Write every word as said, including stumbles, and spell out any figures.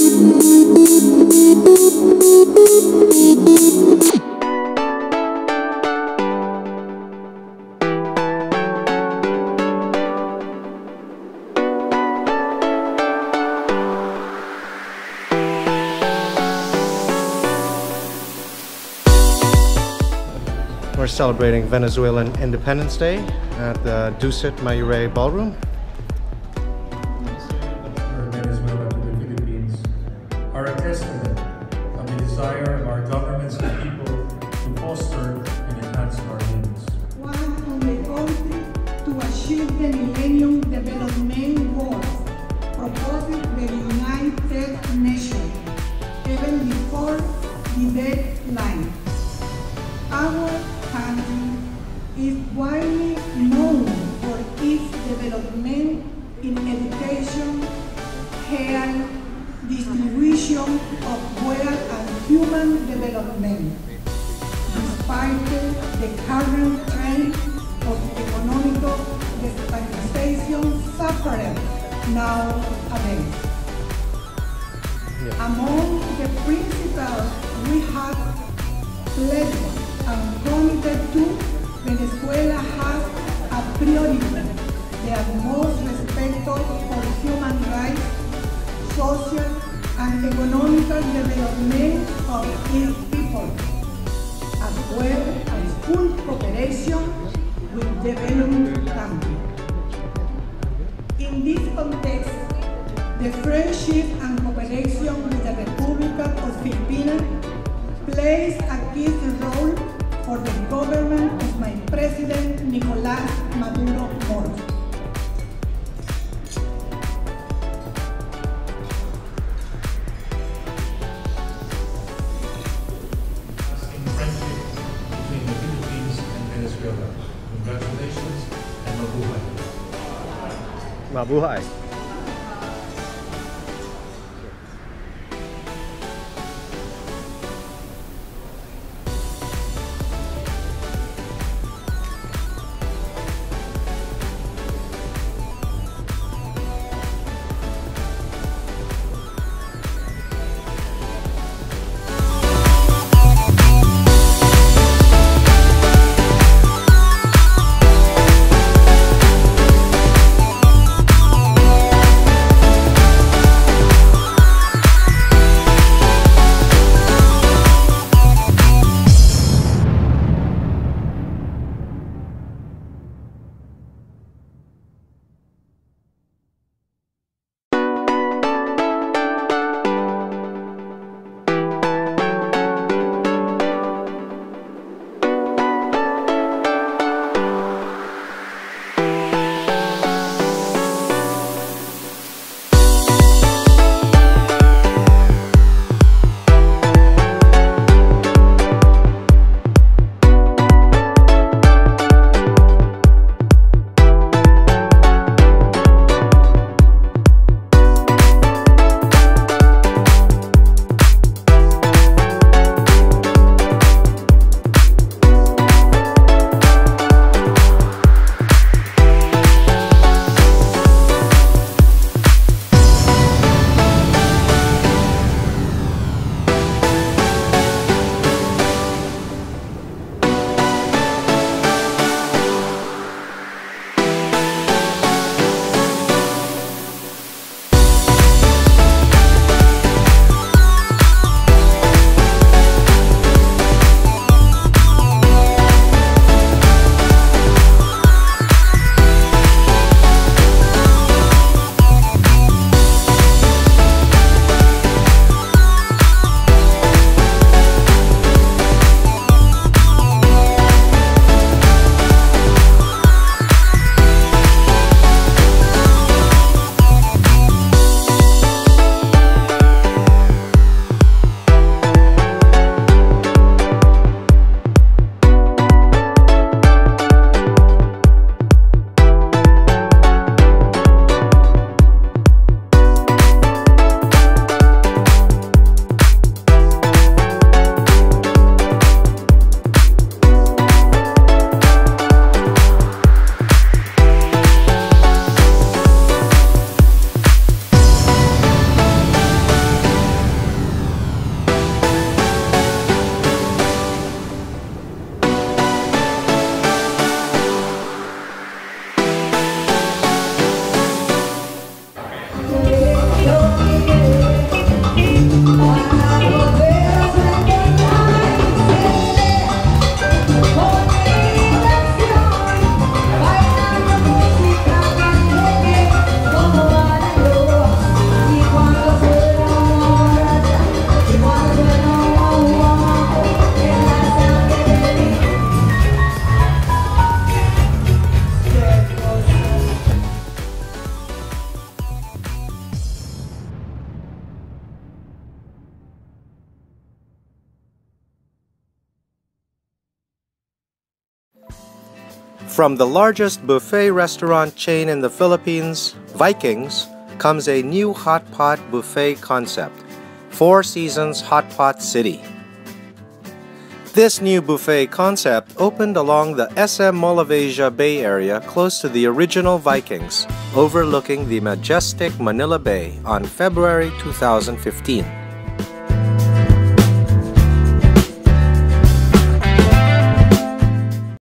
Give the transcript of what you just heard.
We're celebrating Venezuelan Independence Day at the Dusit Mayuree Ballroom. Venezuela to the Philippines are a testament of the desire of our governments and people to foster and enhance our needs. One on the country to achieve the Millennium Development Goals proposed by the United Nations even before the deadline. Our country is widely known for its development in education, health, distribution of wealth and human development. Despite the current trend of economic destabilization suffered nowadays. Yeah. Among the principles we have pledged and committed to, Venezuela has a priority, the utmost respect for human rights, social and economic development of its people, as well as full cooperation with developing countries. In this context, the friendship and cooperation with the Republic of Philippines plays a key role for the government of my President Nicolás Maduro Moro. Lasting friendship between the Philippines and Venezuela. Congratulations and mabuhay. Mabuhay. From the largest buffet restaurant chain in the Philippines, Vikings, comes a new hot pot buffet concept, Four Seasons Hot Pot City. This new buffet concept opened along the S M Mall of Asia Bay Area close to the original Vikings, overlooking the majestic Manila Bay on February two thousand fifteen.